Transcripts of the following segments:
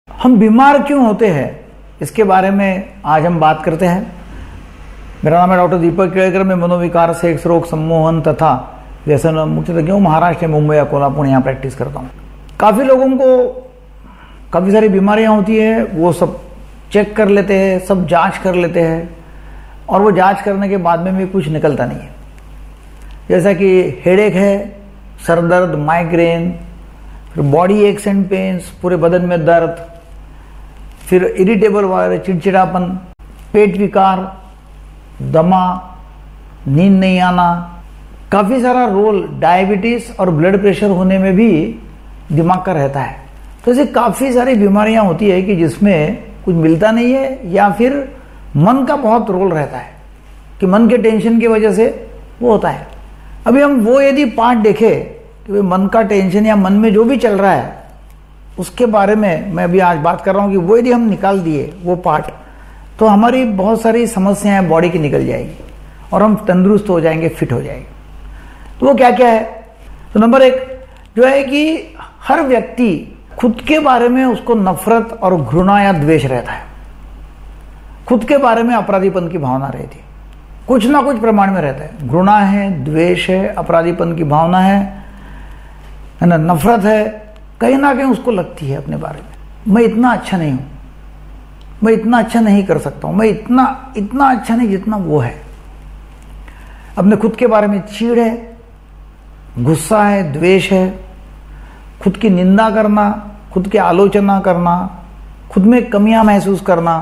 हम बीमार क्यों होते हैं, इसके बारे में आज हम बात करते हैं। मेरा नाम है डॉक्टर दीपक केळकर। मैं मनोविकार, सेक्स रोग, सम्मोहन तथा व्यसन मुक्ति हूँ। महाराष्ट्र, मुंबई या कोल्हापुर यहाँ प्रैक्टिस करता हूँ। काफ़ी लोगों को काफ़ी सारी बीमारियाँ होती है, वो सब चेक कर लेते हैं, सब जांच कर लेते हैं और वो जांच करने के बाद में भी कुछ निकलता नहीं है। जैसा कि हेडेक है, सर दर्द, माइग्रेन, फिर बॉडी एक्स एंड पेन्स, पूरे बदन में दर्द, फिर इरिटेबल वगैरह, चिड़चिड़ापन, पेट विकार, दमा, नींद नहीं आना, काफ़ी सारा रोल डायबिटीज़ और ब्लड प्रेशर होने में भी दिमाग का रहता है। तो ऐसी काफ़ी सारी बीमारियां होती है कि जिसमें कुछ मिलता नहीं है या फिर मन का बहुत रोल रहता है कि मन के टेंशन की वजह से वो होता है। अभी हम वो यदि पार्ट देखें कि भाई मन का टेंशन या मन में जो भी चल रहा है उसके बारे में मैं अभी आज बात कर रहा हूँ कि वो यदि हम निकाल दिए वो पार्ट, तो हमारी बहुत सारी समस्याएं बॉडी की निकल जाएगी और हम तंदुरुस्त हो जाएंगे, फिट हो जाएंगे। तो वो क्या क्या है? तो नंबर एक जो है कि हर व्यक्ति खुद के बारे में उसको नफरत और घृणा या द्वेष रहता है। खुद के बारे में अपराधीपन की भावना रहती है, कुछ ना कुछ प्रमाण में रहता है। घृणा है, द्वेष है, अपराधीपन की भावना है ना, नफरत है, कहीं ना कहीं उसको लगती है अपने बारे में, मैं इतना अच्छा नहीं हूं, मैं इतना अच्छा नहीं कर सकता हूं, मैं इतना अच्छा नहीं जितना वो है। अपने खुद के बारे में चीड़ है, गुस्सा है, द्वेष है, खुद की निंदा करना, खुद की आलोचना करना, खुद में कमियां महसूस करना,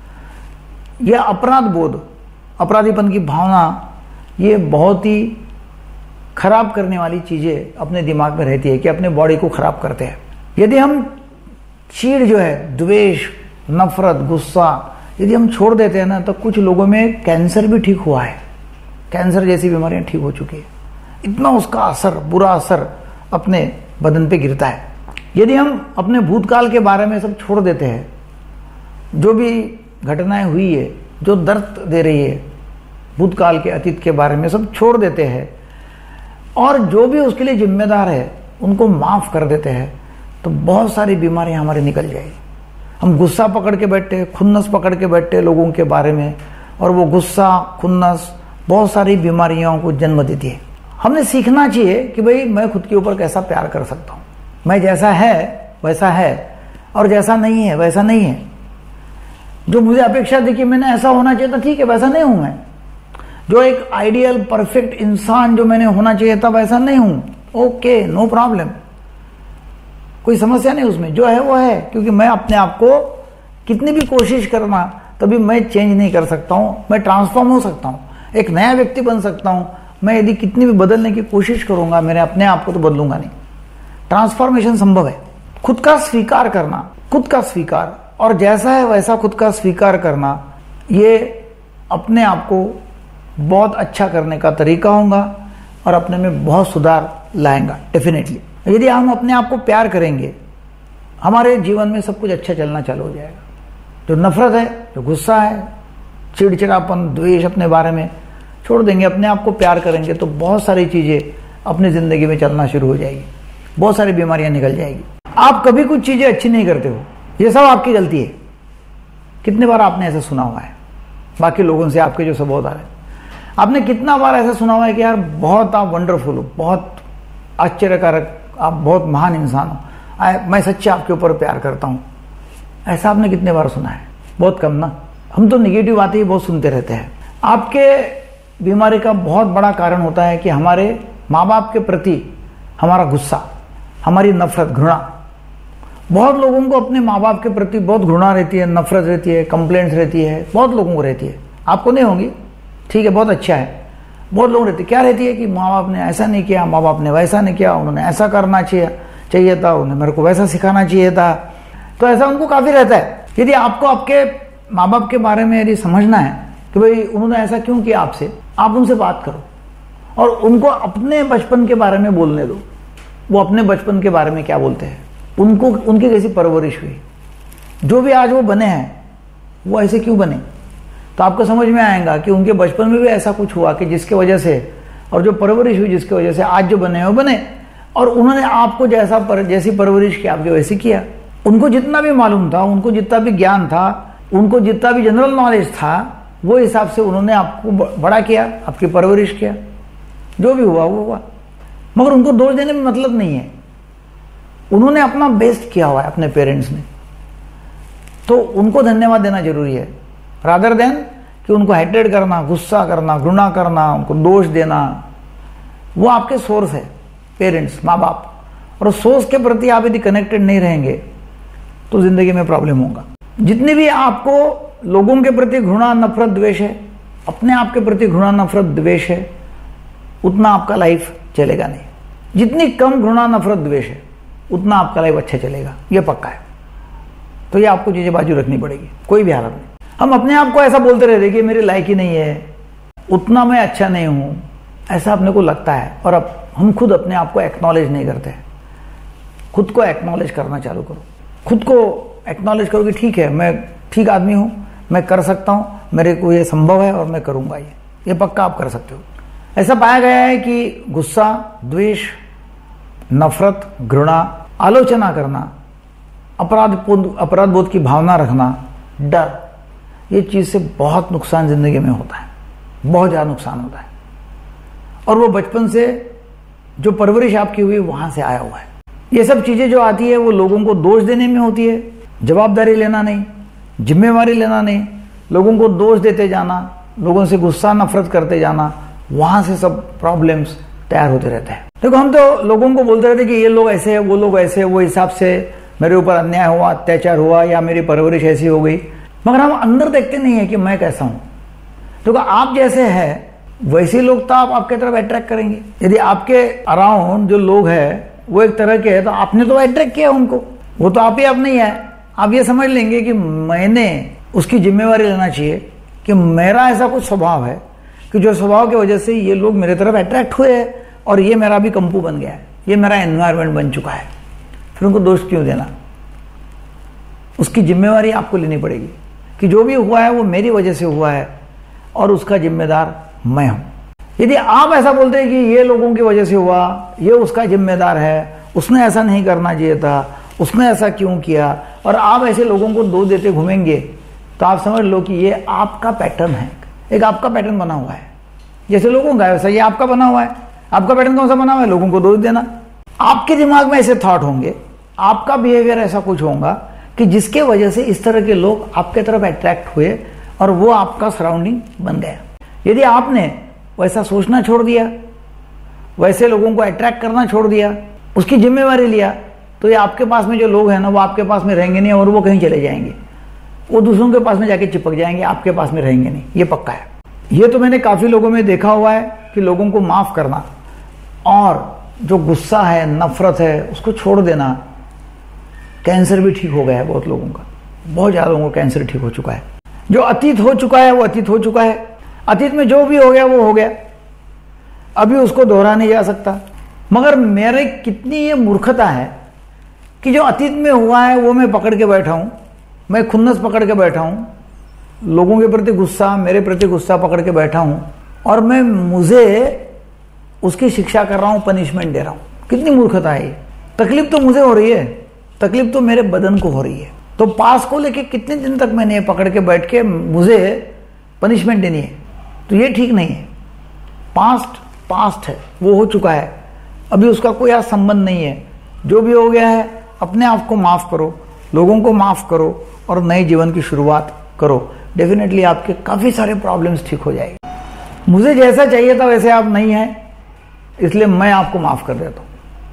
यह अपराध बोध, अपराधीपन की भावना, ये बहुत ही खराब करने वाली चीजें अपने दिमाग में रहती है कि अपने बॉडी को खराब करते हैं। यदि हम चीड़ जो है, द्वेष, नफरत, गुस्सा यदि हम छोड़ देते हैं ना, तो कुछ लोगों में कैंसर भी ठीक हुआ है, कैंसर जैसी बीमारियां ठीक हो चुकी है। इतना उसका असर, बुरा असर अपने बदन पे गिरता है। यदि हम अपने भूतकाल के बारे में सब छोड़ देते हैं, जो भी घटनाएं हुई है, जो दर्द दे रही है, भूतकाल के, अतीत के बारे में सब छोड़ देते हैं और जो भी उसके लिए जिम्मेदार है उनको माफ कर देते हैं, तो बहुत सारी बीमारियां हमारी निकल जाएगी। हम गुस्सा पकड़ के बैठते, खुन्नस पकड़ के बैठते लोगों के बारे में, और वो गुस्सा, खुन्नस बहुत सारी बीमारियों को जन्म देती है। हमने सीखना चाहिए कि भाई मैं खुद के ऊपर कैसा प्यार कर सकता हूँ, मैं जैसा है वैसा है और जैसा नहीं है वैसा नहीं है। जो मुझे अपेक्षा थी कि मैंने ऐसा होना चाहिए था, ठीक है, वैसा नहीं हूं मैं। जो एक आइडियल परफेक्ट इंसान जो मैंने होना चाहिए था वैसा नहीं हूं, ओके, नो प्रॉब्लम, कोई समस्या नहीं उसमें, जो है वो है। क्योंकि मैं अपने आप को कितनी भी कोशिश करना तभी मैं चेंज नहीं कर सकता हूं, मैं ट्रांसफॉर्म हो सकता हूं, एक नया व्यक्ति बन सकता हूं। मैं यदि कितनी भी बदलने की कोशिश करूंगा, मेरे अपने आप को तो बदलूंगा नहीं। ट्रांसफॉर्मेशन संभव है। खुद का स्वीकार करना, खुद का स्वीकार और जैसा है वैसा खुद का स्वीकार करना, ये अपने आप को बहुत अच्छा करने का तरीका होगा और अपने में बहुत सुधार लाएगा डेफिनेटली। यदि हम अपने आप को प्यार करेंगे, हमारे जीवन में सब कुछ अच्छा चलना चालू हो जाएगा। जो नफरत है, जो गुस्सा है, चिड़चिड़ापन, द्वेष अपने बारे में छोड़ देंगे, अपने आप को प्यार करेंगे, तो बहुत सारी चीजें अपनी जिंदगी में चलना शुरू हो जाएगी, बहुत सारी बीमारियां निकल जाएगी। आप कभी कुछ चीजें अच्छी नहीं करते हो, ये सब आपकी गलती है। कितने बार आपने ऐसा सुना हुआ है बाकी लोगों से, आपके जो सबोधर है, आपने कितना बार ऐसा सुना हुआ है कि यार बहुत आप वंडरफुल हो, बहुत आश्चर्यकारक, आप बहुत महान इंसान हो, मैं सच्चे आपके ऊपर प्यार करता हूं। ऐसा आपने कितने बार सुना है? बहुत कम ना। हम तो निगेटिव बातें ही बहुत सुनते रहते हैं। आपके बीमारी का बहुत बड़ा कारण होता है कि हमारे माँ बाप के प्रति हमारा गुस्सा, हमारी नफरत, घृणा। बहुत लोगों को अपने माँ बाप के प्रति बहुत घृणा रहती है, नफरत रहती है, कंप्लेंट्स रहती है, बहुत लोगों को रहती है। आपको नहीं होंगी, ठीक है, बहुत अच्छा है। बहुत लोग रहती है, क्या रहती है कि माँ बाप ने ऐसा नहीं किया, माँ बाप ने वैसा नहीं किया, उन्होंने ऐसा करना चाहिए था, उन्हें मेरे को वैसा सिखाना चाहिए था। तो ऐसा उनको काफ़ी रहता है। यदि आपको आपके माँ बाप के बारे में यदि समझना है कि भाई उन्होंने ऐसा क्यों किया आपसे, आप उनसे बात करो और उनको अपने बचपन के बारे में बोलने दो। वो अपने बचपन के बारे में क्या बोलते हैं, उनको उनकी कैसी परवरिश हुई, जो भी आज वो बने हैं वो ऐसे क्यों बने, तो आपको समझ में आएगा कि उनके बचपन में भी ऐसा कुछ हुआ कि जिसके वजह से, और जो परवरिश हुई जिसकी वजह से आज जो बने वो बने, और उन्होंने आपको जैसी परवरिश की आपकी वैसी किया। उनको जितना भी मालूम था, उनको जितना भी ज्ञान था, उनको जितना भी जनरल नॉलेज था, वो हिसाब से उन्होंने आपको बड़ा किया, आपकी परवरिश किया, जो भी हुआ वो हुआ। मगर उनको दोष देने में मतलब नहीं है, उन्होंने अपना बेस्ट किया हुआ है अपने पेरेंट्स ने, तो उनको धन्यवाद देना जरूरी है, रादर देन कि उनको हेटेड करना, गुस्सा करना, घृणा करना, उनको दोष देना। वो आपके सोर्स है, पेरेंट्स, माँ बाप, और उस सोर्स के प्रति आप यदि कनेक्टेड नहीं रहेंगे तो जिंदगी में प्रॉब्लम होगा। जितनी भी आपको लोगों के प्रति घृणा, नफरत, द्वेष है, अपने आप के प्रति घृणा, नफरत, द्वेष है, उतना आपका लाइफ चलेगा नहीं। जितनी कम घृणा, नफरत, द्वेष है, उतना आपका लाइफ अच्छा चलेगा, ये पक्का है। तो ये आपको चीजें बाजू रखनी पड़ेगी, कोई भी हालत में। हम अपने आप को ऐसा बोलते रहते कि मेरी लायक ही नहीं है, उतना मैं अच्छा नहीं हूं, ऐसा अपने को लगता है, और अब हम खुद अपने आप को एक्नॉलेज नहीं करते। खुद को एक्नॉलेज करना चालू करो, खुद को एक्नॉलेज करो कि ठीक है, मैं ठीक आदमी हूं, मैं कर सकता हूं, मेरे को ये संभव है और मैं करूंगा, ये पक्का आप कर सकते हो। ऐसा पाया गया है कि गुस्सा, द्वेष, नफरत, घृणा, आलोचना करना, अपराध बोध की भावना रखना, डर, ये चीज से बहुत नुकसान जिंदगी में होता है, बहुत ज्यादा नुकसान होता है। और वो बचपन से जो परवरिश आपकी हुई वहां से आया हुआ है। ये सब चीजें जो आती है वो लोगों को दोष देने में होती है, जवाबदारी लेना नहीं, जिम्मेवारी लेना नहीं, लोगों को दोष देते जाना, लोगों से गुस्सा, नफरत करते जाना, वहां से सब प्रॉब्लम्स तैयार होते रहते हैं। देखो, हम तो लोगों को बोलते रहते कि ये लोग ऐसे है, वो लोग ऐसे, वो हिसाब से मेरे ऊपर अन्याय हुआ, अत्याचार हुआ, या मेरी परवरिश ऐसी हो गई, मगर हम अंदर देखते नहीं है कि मैं कैसा हूं। तो आप जैसे है वैसे लोग तो आप आपके तरफ अट्रैक्ट करेंगे। यदि आपके अराउंड जो लोग हैं वो एक तरह के हैं, तो आपने तो अट्रैक्ट किया उनको, वो तो आप ही आप नहीं है। आप ये समझ लेंगे कि मैंने उसकी जिम्मेवारी लेना चाहिए कि मेरा ऐसा कुछ स्वभाव है कि जो स्वभाव की वजह से ये लोग मेरे तरफ अट्रैक्ट हुए हैं, और ये मेरा भी कंपू बन गया है, ये मेरा एनवायरमेंट बन चुका है। फिर उनको दोष क्यों देना? उसकी जिम्मेवारी आपको लेनी पड़ेगी कि जो भी हुआ है वो मेरी वजह से हुआ है और उसका जिम्मेदार मैं हूं। यदि आप ऐसा बोलते हैं कि ये लोगों की वजह से हुआ, ये उसका जिम्मेदार है, उसने ऐसा नहीं करना चाहिए था, उसने ऐसा क्यों किया, और आप ऐसे लोगों को दोष देते घूमेंगे, तो आप समझ लो कि ये आपका पैटर्न है, एक आपका पैटर्न बना हुआ है। जैसे लोगों का वैसा ये आपका बना हुआ है। आपका पैटर्न कौन सा बना हुआ है? लोगों को दोष देना। आपके दिमाग में ऐसे थॉट होंगे, आपका बिहेवियर ऐसा कुछ होगा कि जिसके वजह से इस तरह के लोग आपके तरफ अट्रैक्ट हुए और वो आपका सराउंडिंग बन गया। यदि आपने वैसा सोचना छोड़ दिया, वैसे लोगों को अट्रैक्ट करना छोड़ दिया, उसकी जिम्मेवारी लिया, तो ये आपके पास में जो लोग हैं ना, वो आपके पास में रहेंगे नहीं और वो कहीं चले जाएंगे, वो दूसरों के पास में जाके चिपक जाएंगे, आपके पास में रहेंगे नहीं, ये पक्का है। ये तो मैंने काफी लोगों में देखा हुआ है कि लोगों को माफ करना और जो गुस्सा है, नफरत है, उसको छोड़ देना। कैंसर भी ठीक हो गया है बहुत लोगों का, बहुत ज्यादा लोगों को कैंसर ठीक हो चुका है। जो अतीत हो चुका है वो अतीत हो चुका है, अतीत में जो भी हो गया वो हो गया, अभी उसको दोहरा नहीं जा सकता। मगर मेरे कितनी ये मूर्खता है कि जो अतीत में हुआ है वो मैं पकड़ के बैठा हूं, मैं खुन्नस पकड़ के बैठा हूं, लोगों के प्रति गुस्सा, मेरे प्रति गुस्सा पकड़ के बैठा हूं, और मैं मुझे उसकी शिक्षा कर रहा हूं, पनिशमेंट दे रहा हूं। कितनी मूर्खता है ये। तकलीफ तो मुझे हो रही है, तकलीफ तो मेरे बदन को हो रही है। तो पास को लेके कितने दिन तक मैंने ये पकड़ के बैठ के मुझे पनिशमेंट देनी है, तो ये ठीक नहीं है। पास्ट है, वो हो चुका है, अभी उसका कोई आज संबंध नहीं है। जो भी हो गया है अपने आप को माफ करो, लोगों को माफ करो और नए जीवन की शुरुआत करो। डेफिनेटली आपके काफी सारे प्रॉब्लम्स ठीक हो जाएंगे। मुझे जैसा चाहिए था वैसे आप नहीं है, इसलिए मैं आपको माफ कर देता हूं,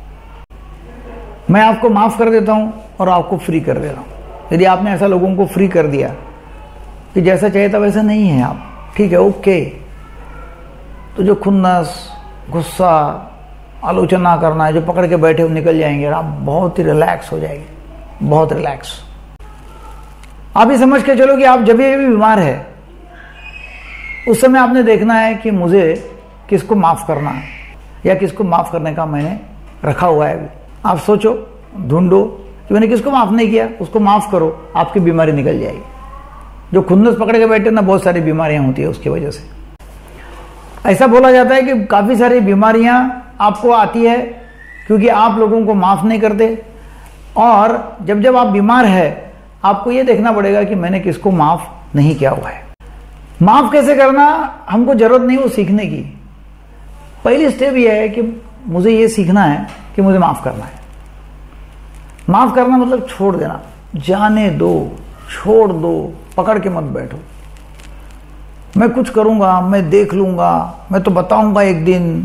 मैं आपको माफ कर देता हूं और आपको फ्री कर दे रहा हूं। यदि आपने ऐसा लोगों को फ्री कर दिया कि जैसा चाहिए था वैसा नहीं है आप, ठीक है, ओके, तो जो खुन्नस, गुस्सा, आलोचना करना है, जो पकड़ के बैठे वो निकल जाएंगे और आप बहुत ही रिलैक्स हो जाएंगे, बहुत रिलैक्स। आप ये समझ के चलो कि आप जब भी बीमार है उस समय आपने देखना है कि मुझे किसको माफ करना है या किसको माफ करने का मैंने रखा हुआ है। आप सोचो, ढूंढो कि मैंने किसको माफ नहीं किया, उसको माफ करो, आपकी बीमारी निकल जाएगी। जो खुन्नस पकड़ के बैठे ना, बहुत सारी बीमारियां होती है उसकी वजह से। ऐसा बोला जाता है कि काफी सारी बीमारियां आपको आती है क्योंकि आप लोगों को माफ नहीं करते और जब जब आप बीमार है आपको ये देखना पड़ेगा कि मैंने किसको माफ नहीं किया हुआ है। माफ कैसे करना, हमको जरूरत नहीं वो सीखने की। पहली स्टेप ये है कि मुझे ये सीखना है कि मुझे माफ करना है। माफ करना मतलब छोड़ देना, जाने दो, छोड़ दो, पकड़ के मत बैठो। मैं कुछ करूंगा, मैं देख लूंगा, मैं तो बताऊंगा एक दिन,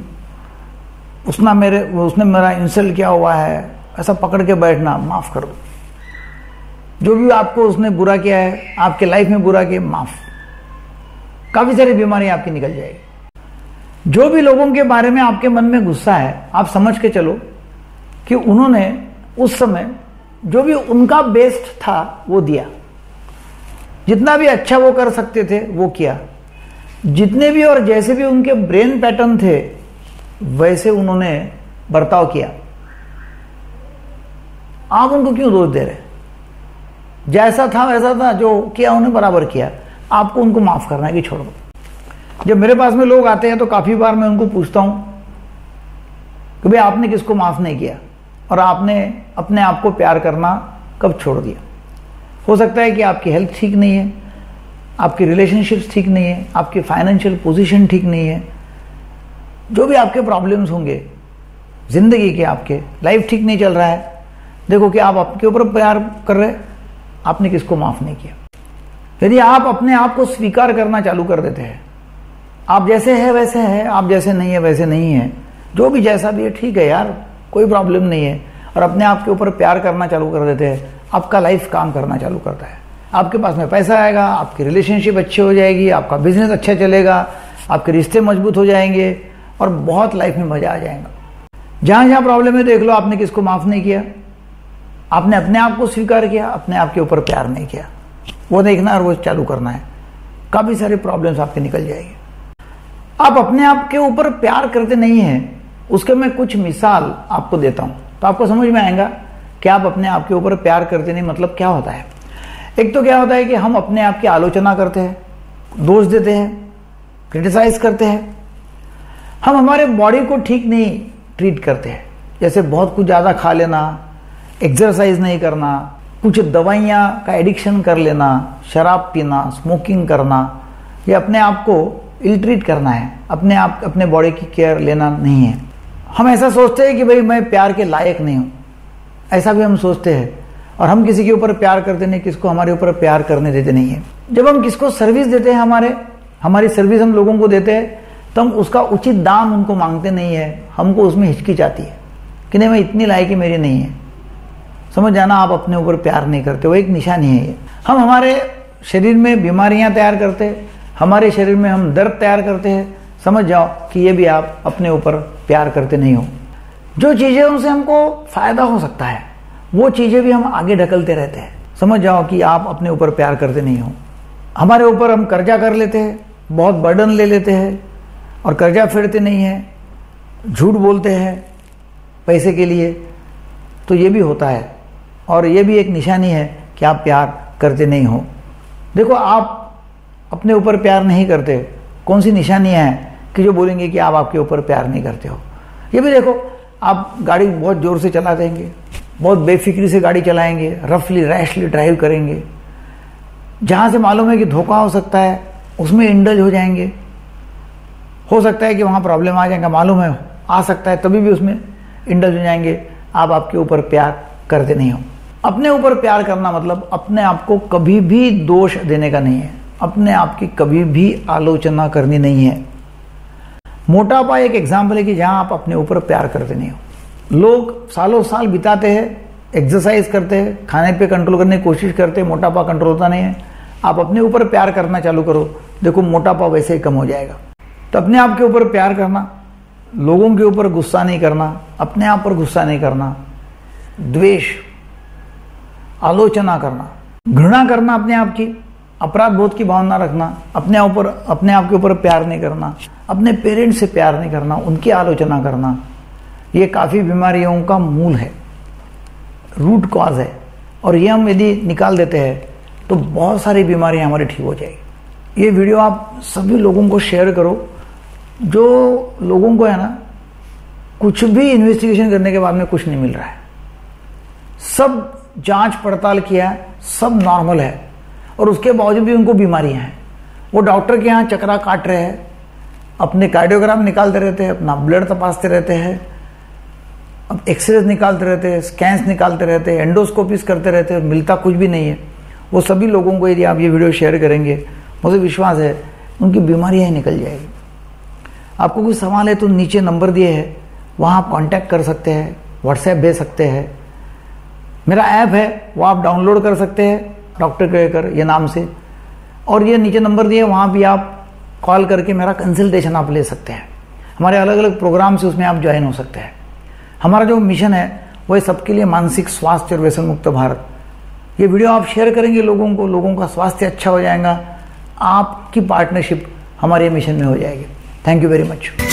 उसने मेरा इंसल्ट किया हुआ है, ऐसा पकड़ के बैठना, माफ कर दो। जो भी आपको उसने बुरा किया है, आपके लाइफ में बुरा किया, माफ। काफी सारी बीमारियां आपकी निकल जाएगी। जो भी लोगों के बारे में आपके मन में गुस्सा है, आप समझ के चलो कि उन्होंने उस समय जो भी उनका बेस्ट था वो दिया, जितना भी अच्छा वो कर सकते थे वो किया, जितने भी और जैसे भी उनके ब्रेन पैटर्न थे वैसे उन्होंने बर्ताव किया। आप उनको क्यों दोष दे रहे? जैसा था वैसा था, जो किया उन्हें बराबर किया। आपको उनको माफ करना है कि छोड़ दो। जब मेरे पास में लोग आते हैं तो काफी बार मैं उनको पूछता हूं कि भाई आपने किसको माफ नहीं किया और आपने अपने आप को प्यार करना कब छोड़ दिया। हो सकता है कि आपकी हेल्थ ठीक नहीं है, आपकी रिलेशनशिप्स ठीक नहीं है, आपकी फाइनेंशियल पोजीशन ठीक नहीं है, जो भी आपके प्रॉब्लम्स होंगे जिंदगी के, आपके लाइफ ठीक नहीं चल रहा है, देखो कि आप आपके ऊपर प्यार कर रहे, आपने किसको माफ नहीं किया। यदि आप अपने आप को स्वीकार करना चालू कर देते हैं, आप जैसे है वैसे है, आप जैसे नहीं है वैसे नहीं है, जो भी जैसा भी है ठीक है यार, कोई प्रॉब्लम नहीं है, और अपने आप के ऊपर प्यार करना चालू कर देते हैं, आपका लाइफ काम करना चालू करता है। आपके पास में पैसा आएगा, आपकी रिलेशनशिप अच्छी हो जाएगी, आपका बिजनेस अच्छा चलेगा, आपके रिश्ते मजबूत हो जाएंगे और बहुत लाइफ में मजा आ जाएगा। जहां जहां प्रॉब्लम है देख लो आपने किसको माफ नहीं किया, आपने अपने आप को स्वीकार किया, अपने आप के ऊपर प्यार नहीं किया। वो देखना और वो चालू करना है, काफी सारे प्रॉब्लम्स आपके निकल जाएंगे। आप अपने आप के ऊपर प्यार करते नहीं हैं, उसके मैं कुछ मिसाल आपको देता हूं तो आपको समझ में आएगा कि आप अपने आप के ऊपर प्यार करते नहीं मतलब क्या होता है। एक तो क्या होता है कि हम अपने आप की आलोचना करते हैं, दोष देते हैं, क्रिटिसाइज करते हैं। हम हमारे बॉडी को ठीक नहीं ट्रीट करते हैं, जैसे बहुत कुछ ज्यादा खा लेना, एक्सरसाइज नहीं करना, कुछ दवाइयां का एडिक्शन कर लेना, शराब पीना, स्मोकिंग करना, ये अपने आप को इल ट्रीट करना है, अपने आप अपने बॉडी की केयर लेना नहीं है। हम ऐसा सोचते हैं कि भाई मैं प्यार के लायक नहीं हूं, ऐसा भी हम सोचते हैं, और हम किसी के ऊपर प्यार करते नहीं, किसको हमारे ऊपर प्यार करने देते नहीं है। जब हम किसको सर्विस देते हैं, हमारी सर्विस हम लोगों को देते हैं, तो हम उसका उचित दाम उनको मांगते नहीं है, हमको उसमें हिचकिचाती है कि नहीं मैं इतनी लायकी मेरी नहीं है। समझ जाना, आप अपने ऊपर प्यार नहीं करते, वो एक निशानी है ये। हम हमारे शरीर में बीमारियां तैयार करते हैं, हमारे शरीर में हम दर्द तैयार करते हैं, समझ जाओ कि ये भी आप अपने ऊपर प्यार करते नहीं हो। जो चीजें उनसे हमको फायदा हो सकता है वो चीजें भी हम आगे ढकलते रहते हैं, समझ जाओ कि आप अपने ऊपर प्यार करते नहीं हो। हमारे ऊपर हम कर्जा कर लेते हैं, बहुत बर्डन ले लेते हैं और कर्जा फेरते नहीं है, झूठ बोलते हैं पैसे के लिए, तो ये भी होता है और ये भी एक निशानी है कि आप प्यार करते नहीं हो। देखो, आप अपने ऊपर प्यार नहीं करते, कौन सी निशानियां हैं कि जो बोलेंगे कि आप आपके ऊपर प्यार नहीं करते हो। ये भी देखो, आप गाड़ी बहुत जोर से चला देंगे, बहुत बेफिक्री से गाड़ी चलाएंगे, रफली रैशली ड्राइव करेंगे, जहां से मालूम है कि धोखा हो सकता है उसमें इंडल्ज हो जाएंगे। हो सकता है कि वहां प्रॉब्लम आ जाएगा, मालूम है आ सकता है, तभी भी उसमें इंडल्ज हो जाएंगे। आप आपके ऊपर प्यार करते नहीं हो। अपने ऊपर प्यार करना मतलब अपने आप को कभी भी दोष देने का नहीं है, अपने आप की कभी भी आलोचना करनी नहीं है। मोटापा एक एग्जाम्पल है कि जहां आप अपने ऊपर प्यार करते नहीं हो। लोग सालों साल बिताते हैं, एक्सरसाइज करते हैं, खाने पे कंट्रोल करने की कोशिश करते हैं, मोटापा कंट्रोल होता नहीं है। आप अपने ऊपर प्यार करना चालू करो, देखो मोटापा वैसे ही कम हो जाएगा। तो अपने आप के ऊपर प्यार करना, लोगों के ऊपर गुस्सा नहीं करना, अपने आप पर गुस्सा नहीं करना, द्वेष, आलोचना करना, घृणा करना अपने आप की, अपराध बोध की भावना रखना, अपने आप के ऊपर प्यार नहीं करना, अपने पेरेंट्स से प्यार नहीं करना, उनकी आलोचना करना, ये काफी बीमारियों का मूल है, रूट कॉज है। और ये हम यदि निकाल देते हैं तो बहुत सारी बीमारियां हमारी ठीक हो जाएगी। ये वीडियो आप सभी लोगों को शेयर करो, जो लोगों को है ना कुछ भी इन्वेस्टिगेशन करने के बाद में कुछ नहीं मिल रहा है, सब जांच पड़ताल किया है, सब नॉर्मल है, और उसके बावजूद भी उनको बीमारियां हैं। वो डॉक्टर के यहाँ चक्रा काट रहे हैं, अपने कार्डियोग्राम निकालते रहते हैं, अपना ब्लड तपासते रहते हैं, अब एक्सरेज निकालते रहते हैं, स्कैन्स निकालते रहते हैं, एंडोस्कोपीज करते रहते हैं, और मिलता कुछ भी नहीं है। वो सभी लोगों को यदि आप ये वीडियो शेयर करेंगे, मुझे विश्वास है उनकी बीमारियाँ ही निकल जाएगी। आपको कोई सवाल है तो नीचे नंबर दिए हैं, वहाँ आप कांटेक्ट कर सकते हैं, व्हाट्सएप भेज सकते हैं। मेरा ऐप है वो आप डाउनलोड कर सकते हैं, डॉक्टर केळकर ये नाम से, और ये नीचे नंबर दिए, वहाँ भी आप कॉल करके मेरा कंसल्टेशन आप ले सकते हैं। हमारे अलग अलग प्रोग्राम से उसमें आप ज्वाइन हो सकते हैं। हमारा जो मिशन है वो है सबके लिए मानसिक स्वास्थ्य और व्यसन मुक्त भारत। ये वीडियो आप शेयर करेंगे लोगों को, लोगों का स्वास्थ्य अच्छा हो जाएगा, आपकी पार्टनरशिप हमारे मिशन में हो जाएगी। Thank you very much.